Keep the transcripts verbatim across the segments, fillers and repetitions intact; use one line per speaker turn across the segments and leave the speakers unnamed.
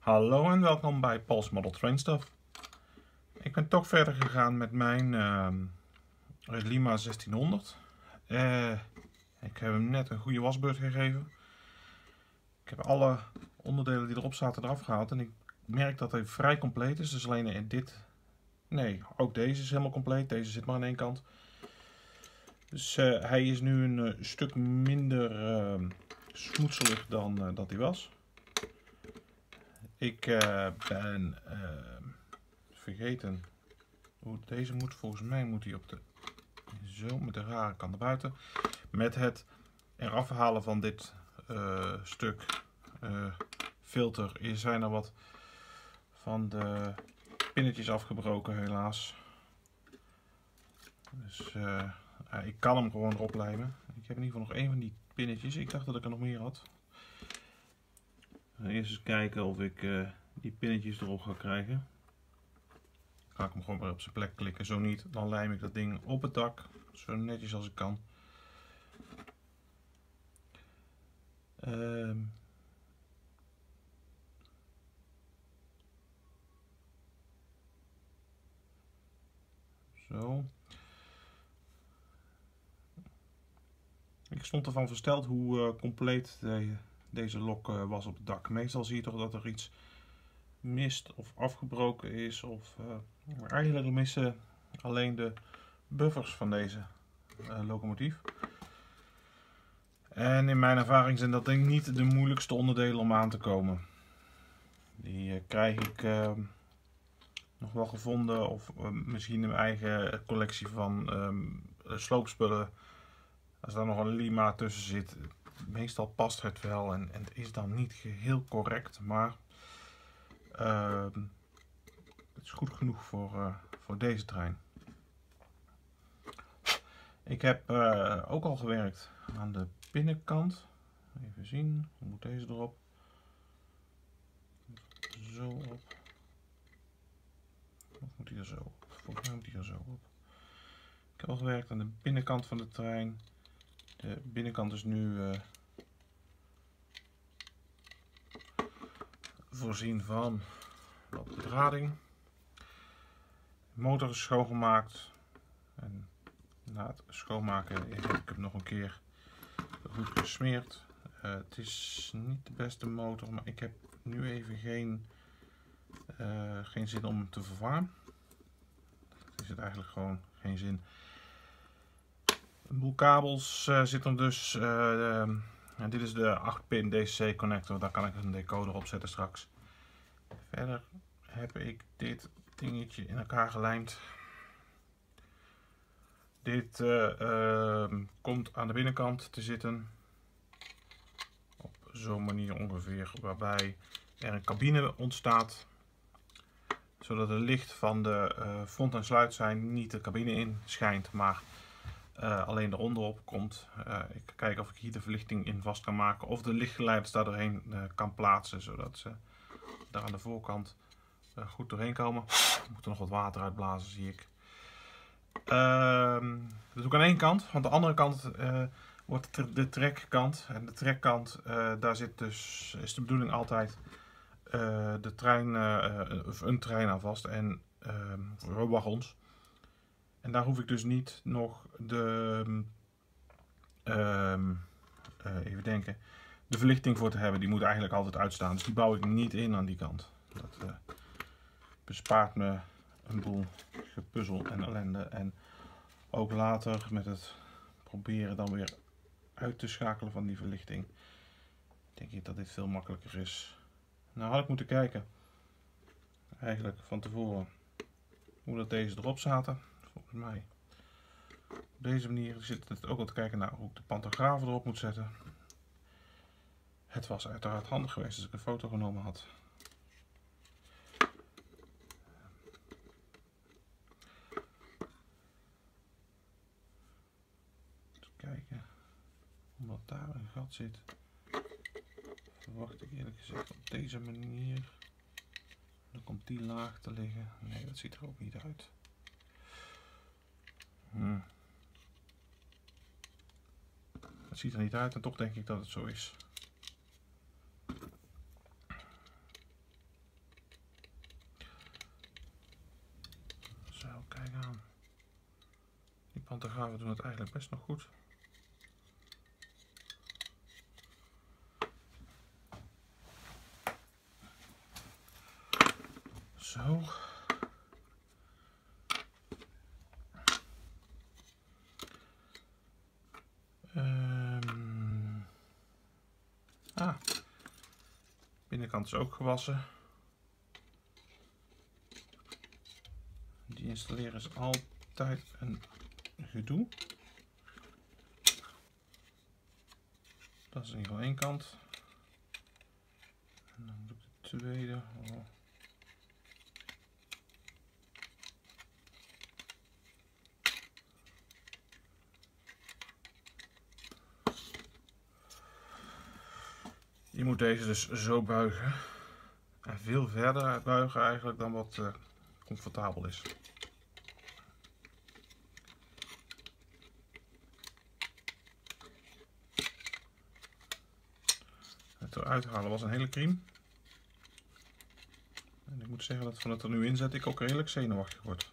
Hallo en welkom bij Paul's Model Train Stuff. Ik ben toch verder gegaan met mijn uh, Lima zestienhonderd. Uh, ik heb hem net een goede wasbeurt gegeven. Ik heb alle onderdelen die erop zaten eraf gehaald en ik merk dat hij vrij compleet is. Dus alleen in dit... Nee, ook deze is helemaal compleet. Deze zit maar aan één kant. Dus uh, hij is nu een uh, stuk minder uh, smoetselig dan uh, dat hij was. Ik uh, ben uh, vergeten hoe deze moet. Volgens mij moet hij op de zo met de rare kant naar buiten. Met het eraf halen van dit uh, stuk uh, filter zijn er wat van de pinnetjes afgebroken, helaas. Dus uh, uh, ik kan hem gewoon erop lijmen. Ik heb in ieder geval nog één van die pinnetjes. Ik dacht dat ik er nog meer had. Eerst eens kijken of ik uh, die pinnetjes erop ga krijgen. Ga ik hem gewoon weer op zijn plek klikken. Zo niet, dan lijm ik dat ding op het dak. Zo netjes als ik kan. Um, zo. Ik stond ervan versteld hoe uh, compleet de, deze lok uh, was op het dak. Meestal zie je toch dat er iets mist of afgebroken is. Of uh, eigenlijk missen alleen de buffers van deze uh, locomotief. En in mijn ervaring zijn dat denk ik niet de moeilijkste onderdelen om aan te komen. Die uh, krijg ik uh, nog wel gevonden of uh, misschien in mijn eigen collectie van um, sloopspullen. Als daar nog een lima tussen zit, meestal past het wel en, en het is dan niet geheel correct, maar uh, het is goed genoeg voor, uh, voor deze trein. Ik heb uh, ook al gewerkt aan de binnenkant. Even zien, hoe moet deze erop? Zo op. Of moet hij er zo op? Volgens mij moet hij er zo op. Ik heb al gewerkt aan de binnenkant van de trein. De binnenkant is nu uh, voorzien van wat bedrading. De motor is schoongemaakt. En na het schoonmaken heb ik hem nog een keer goed gesmeerd. Uh, het is niet de beste motor, maar ik heb nu even geen, uh, geen zin om hem te vervangen. Dat is het eigenlijk gewoon geen zin. Een boel kabels uh, zitten er dus. Uh, uh, en dit is de acht pin D C connector, daar kan ik een decoder op zetten straks. Verder heb ik dit dingetje in elkaar gelijmd. Dit uh, uh, komt aan de binnenkant te zitten. Op zo'n manier ongeveer, waarbij er een cabine ontstaat. Zodat het licht van de uh, front- en sluitzijn niet de cabine in schijnt, maar uh, alleen eronderop komt. Uh, ik kijk of ik hier de verlichting in vast kan maken. Of de lichtgeleiders daar doorheen uh, kan plaatsen, zodat ze daar aan de voorkant uh, goed doorheen komen. Er moet er nog wat water uitblazen, zie ik. Uh, dat doe ik aan één kant. Aan de andere kant uh, wordt de trekkant. En de trekkant, uh, daar zit dus, is de bedoeling altijd uh, de trein, uh, of een trein aan vast. En uh, wagons. En daar hoef ik dus niet nog de, uh, uh, even denken, de verlichting voor te hebben. Die moet eigenlijk altijd uitstaan. Dus die bouw ik niet in aan die kant. Dat uh, bespaart me een boel gepuzzel en ellende. En ook later met het proberen dan weer uit te schakelen van die verlichting, denk ik dat dit veel makkelijker is. Nou had ik moeten kijken, eigenlijk van tevoren, hoe dat deze erop zaten. Volgens mij op deze manier zit het ook al te kijken naar hoe ik de pantografen erop moet zetten. Het was uiteraard handig geweest als ik een foto genomen had. Kijken, omdat daar een gat zit, verwacht ik eerlijk gezegd op deze manier. Dan komt die laag te liggen. Nee, dat ziet er ook niet uit. Hmm. Het ziet er niet uit en toch denk ik dat het zo is. Pantografen doen het eigenlijk best nog goed. Zo. Um. Ah. Binnenkant is ook gewassen. Die installeren is altijd een gedoe. Dat is in ieder geval één kant. En dan doe ik de tweede. Oh. Je moet deze dus zo buigen. En veel verder buigen eigenlijk dan wat uh, comfortabel is. Het eruit halen was een hele crime. En ik moet zeggen dat van het er nu in zet ik ook redelijk zenuwachtig word.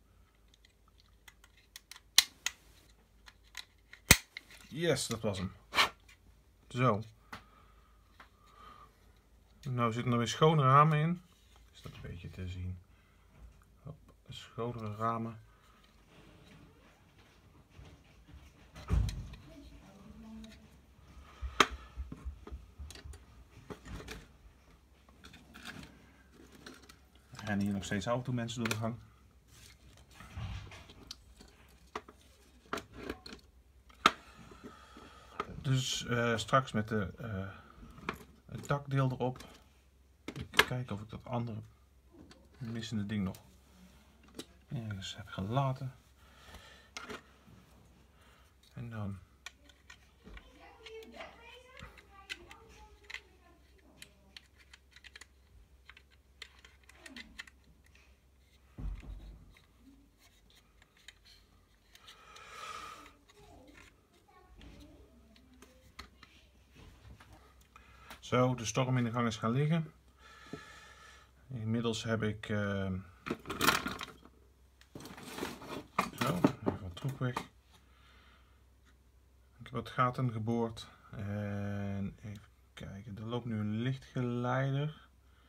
Yes, dat was hem. Zo. Nou zitten er weer schone ramen in. Is dat een beetje te zien? Hop, schonere ramen. Er rennen hier nog steeds automensen door de gang. Dus uh, straks met de, uh, het dakdeel erop. Even kijken of ik dat andere missende ding nog ergens heb gelaten. En dan zo, de storm in de gang is gaan liggen. Inmiddels heb ik uh, zo, even wat troep weg. Ik heb wat gaten geboord. En even kijken, er loopt nu een lichtgeleider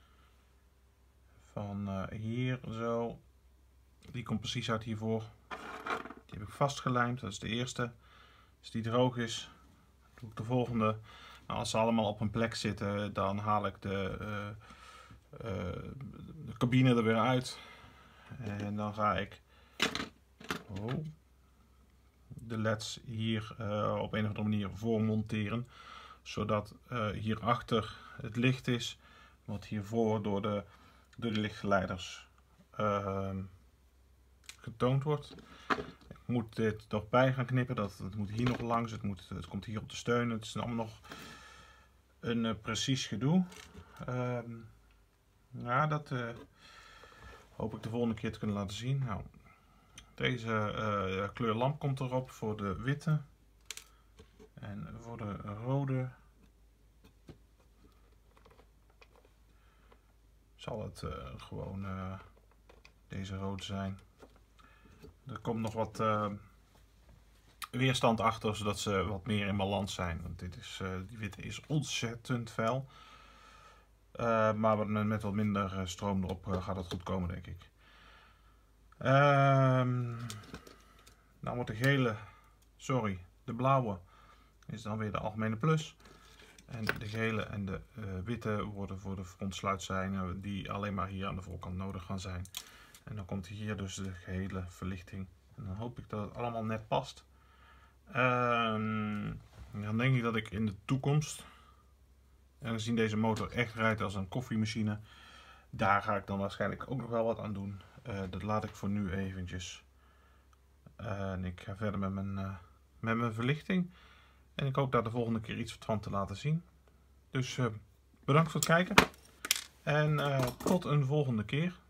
van uh, hier zo. Die komt precies uit hiervoor. Die heb ik vastgelijmd, dat is de eerste. Als die droog is, doe ik de volgende. Nou, als ze allemaal op een plek zitten, dan haal ik de, uh, uh, de cabine er weer uit. En dan ga ik oh, de leds hier uh, op een of andere manier voor monteren. Zodat uh, hierachter het licht is, wat hiervoor door de, door de lichtgeleiders uh, getoond wordt. Ik moet dit nog bij gaan knippen, dat, het moet hier nog langs, het, moet, het komt hier op de steun. Het is allemaal nog een uh, precies gedoe. Uh, ja, dat uh, hoop ik de volgende keer te kunnen laten zien. Nou, deze uh, kleur lamp komt erop voor de witte. En voor de rode zal het uh, gewoon uh, deze rode zijn. Er komt nog wat uh, weerstand achter, zodat ze wat meer in balans zijn. Want dit is, uh, die witte is ontzettend fel. Uh, maar met, met wat minder stroom erop uh, gaat het goed komen, denk ik. Uh, nou wordt de gele, sorry, de blauwe is dan weer de algemene plus. En de gele en de uh, witte worden voor de frontsluitzijnen die alleen maar hier aan de voorkant nodig gaan zijn. En dan komt hier dus de gehele verlichting. En dan hoop ik dat het allemaal net past. Um, dan denk ik dat ik in de toekomst, en gezien deze motor echt rijdt als een koffiemachine, daar ga ik dan waarschijnlijk ook nog wel wat aan doen. Uh, dat laat ik voor nu eventjes. Uh, en ik ga verder met mijn, uh, met mijn verlichting. En ik hoop daar de volgende keer iets van te laten zien. Dus uh, bedankt voor het kijken. En uh, tot een volgende keer.